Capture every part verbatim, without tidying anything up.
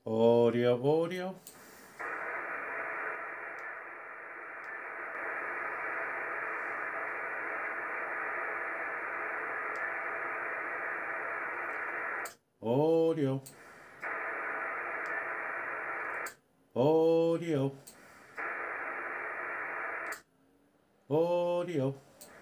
Audio, audio. Audio. Audio. Audio.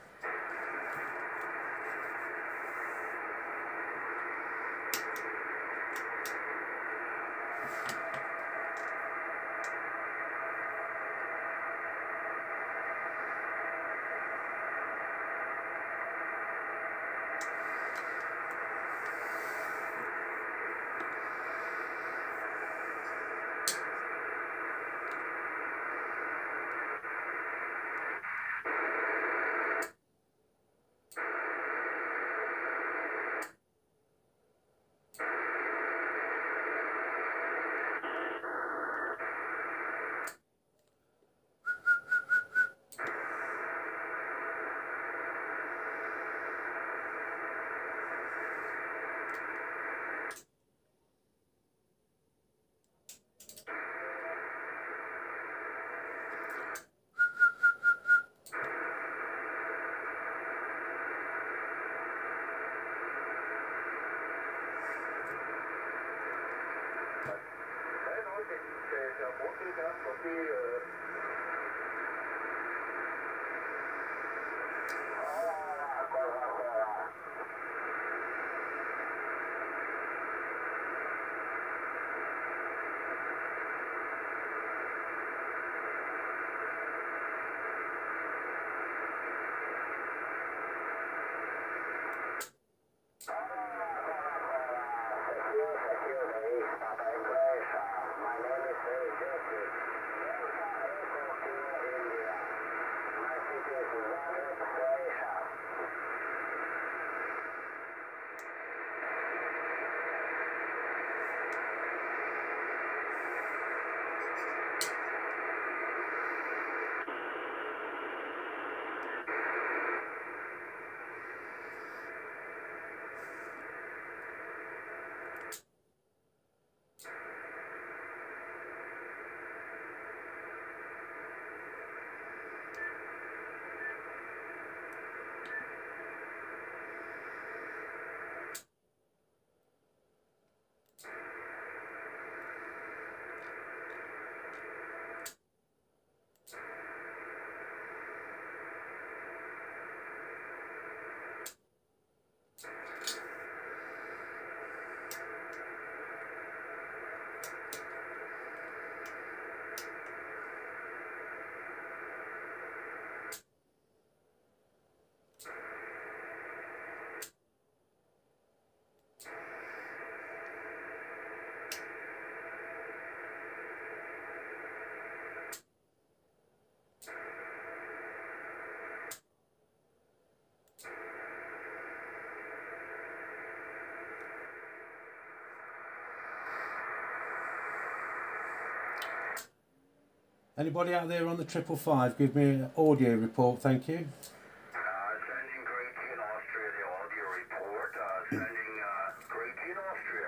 Anybody out there on the triple five, give me an audio report, thank you. Uh, sending Great in Austria, the audio report. Uh, sending uh, Great in Austria,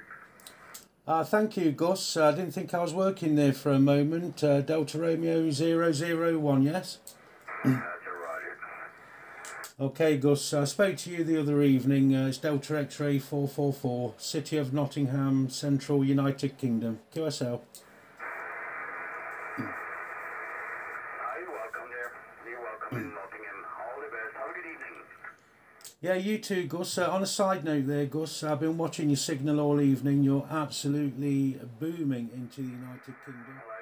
Roger. Uh, thank you, Gus. Uh, I didn't think I was working there for a moment. Uh, Delta Romeo zero zero one, yes? That's a Roger. Okay, Gus. I spoke to you the other evening. Uh, it's Delta X-ray four four four, City of Nottingham, Central United Kingdom. Q S L. Yeah, you too, Gus. Uh, on a side note there, Gus, I've been watching your signal all evening. You're absolutely booming into the United Kingdom.